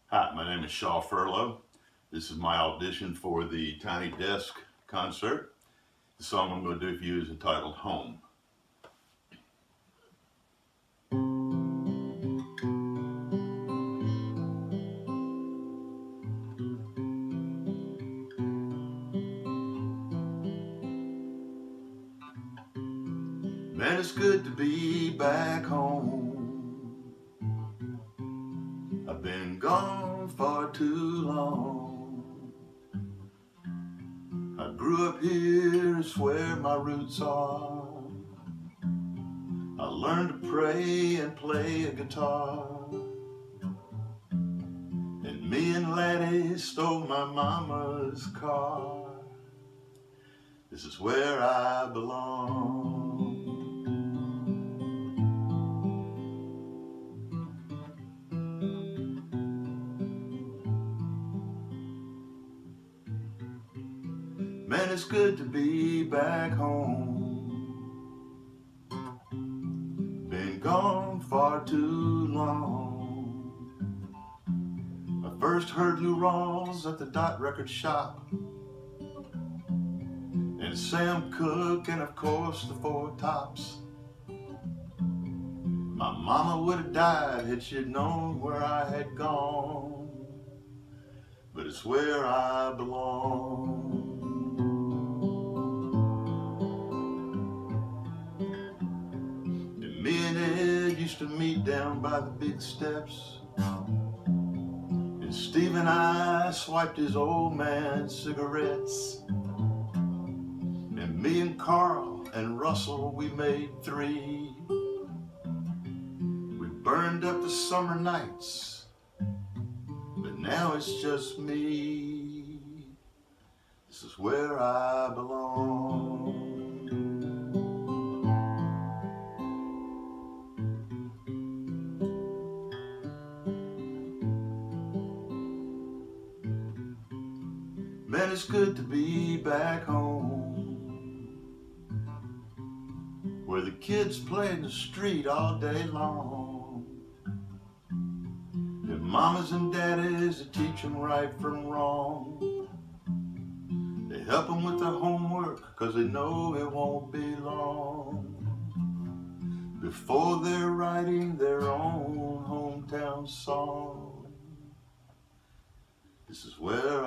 Hi, my name is Shaw Furlow. This is my audition for the Tiny Desk concert. The song I'm going to do for you is entitled Home. Man, it's good to be back home. I've been gone far too long. I grew up here, it's where my roots are. I learned to pray and play a guitar. And me and Laddie stole my mama's car. This is where I belong. Man, it's good to be back home. Been gone far too long. I first heard Lou Rawls at the Dot Record shop, and Sam Cooke, and of course the Four Tops. My mama would have died had she known where I had gone, but it's where I belong. And me and Ed used to meet down by the big steps, and Steve and I swiped his old man's cigarettes. And me and Carl and Russell, we made three. We burned up the summer nights, but now it's just me. This is where I belong. Man, it's good to be back home, where the kids play in the street all day long. And mamas and daddies that teach them right from wrong. They help them with their homework, cause they know it won't be long before they're writing their own hometown song. This is where